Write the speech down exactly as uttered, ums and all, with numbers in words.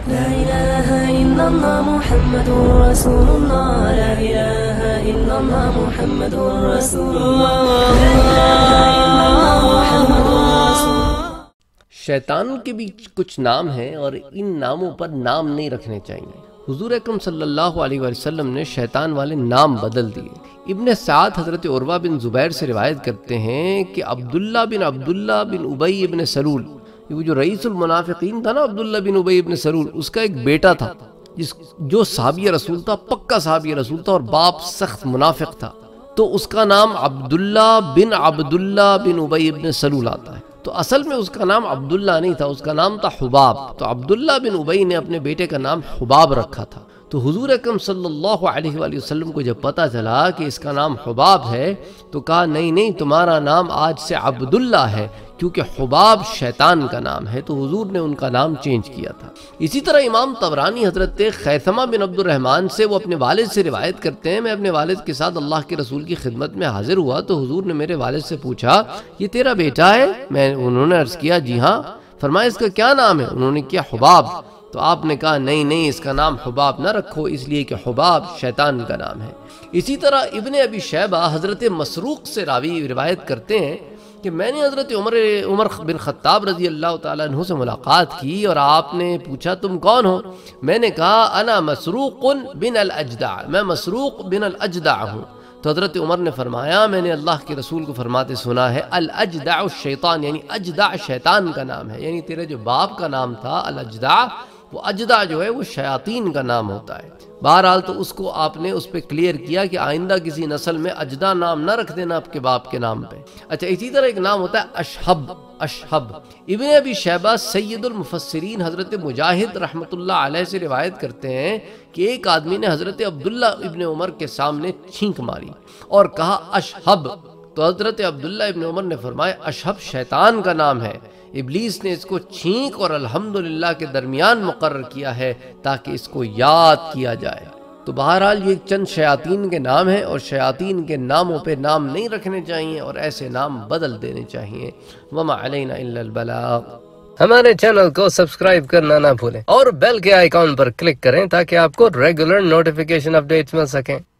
لا إله إلا الله محمد رسول الله لا إله إلا الله محمد رسول الله لا إله إلا الله محمد رسول الله۔ شیطان کے بھی کچھ نام ہیں اور ان ناموں پر نام نہیں رکھنے چاہیے۔ حضور اکرم صلی اللہ علیہ وآلہ وسلم نے شیطان والے نام بدل دیے۔ ابن سعد حضرت عروہ بن زبیر سے روایت کرتے ہیں کہ عبداللہ بن عبداللہ بن ابی ابن سلول، وہ جو رئیس المنافقین تھا نا عبداللہ بن ابی ابن سلول، اس کا ایک بیٹا تھا جس جو صحابی رسول تھا، پکا صحابی رسول تھا، اور باپ سخت منافق تھا، تو اس کا نام عبداللہ بن عبداللہ بن ابی ابن سلول آتا ہے۔ تو اصل میں اس کا نام عبداللہ نہیں تھا، اس کا نام تھا حباب۔ تو عبداللہ بن ابی نے اپنے بیٹے کا نام حباب رکھا تھا۔ تو حضور اکرم صلی اللہ علیہ وآلہ وسلم کو جب پتہ چلا کہ اس کا نام حباب ہے تو کہا نہیں نہیں، تمہارا نام آج سے عبداللہ ہے، کیونکہ حباب شیطان کا نام ہے۔ تو حضور نے ان کا نام چینج کیا تھا۔ اسی طرح امام طبرانی حضرت خیثمہ بن عبد الرحمن سے، وہ اپنے والد سے روایت کرتے ہیں، میں اپنے والد کے ساتھ اللہ کے رسول کی خدمت میں حاضر ہوا تو حضور نے میرے والد سے پوچھا یہ تیرا بیٹا ہے؟ میں انہوں نے عرض کیا جی ہاں۔ فرمایا اس کا کیا نام ہے؟ انہوں نے کیا حباب۔ تو آپ نے کہا نہیں نہیں، اس کا نام حباب نہ رکھو، اس لیے کہ حباب شیطان کا نام ہے۔ اسی طرح ابن ابی شیبہ حضرت مسروق سے راوی روایت کرتے ہیں کہ میں نے حضرت عمر عمر بن خطاب رضی اللہ تعالیٰ عنہ سے ملاقات کی اور آپ نے پوچھا تم کون ہو؟ میں نے کہا انا مسروق بن الاجدع، میں مسروق بن الاجدع ہوں۔ تو حضرت عمر نے فرمایا میں نے اللہ کے رسول کو فرماتے سنا ہے الاجدع الشیطان، یعنی اجدع شیطان کا نام ہے، یعنی تیرے جو باپ کا نام تھا الاجدع، وہ اجدع جو ہے وہ شیاطین کا نام ہوتا ہے۔ بہرحال تو اس کو آپ نے اس پہ کلیئر کیا کہ آئندہ کسی نسل میں اجدع نام نہ رکھ دینا آپ کے باپ کے نام پہ۔ اچھا اسی طرح ایک نام ہوتا ہے اشہب، اشہب۔ ابن ابی شیبہ سید المفسرین حضرت مجاہد رحمۃ اللہ علیہ سے روایت کرتے ہیں کہ ایک آدمی نے حضرت عبداللہ ابن عمر کے سامنے چھینک ماری اور کہا اشہب، تو حضرت عبداللہ ابن عمر نے فرمایا اشہب شیطان کا نام ہے، ابلیس نے اس کو چھینک اور الحمدللہ کے درمیان مقرر کیا ہے تاکہ اس کو یاد کیا جائے۔ تو بہرحال یہ چند شیاطین کے نام ہیں اور شیاطین کے ناموں پہ نام نہیں رکھنے چاہیے اور ایسے نام بدل دینے چاہیے۔ وما علینا الا البلاغ۔ ہمارے چینل کو سبسکرائب کرنا نہ بھولیں اور بیل کے آئیکن پر کلک کریں تاکہ آپ کو ریگولر نوٹیفیکیشن اپڈیٹس مل سکیں۔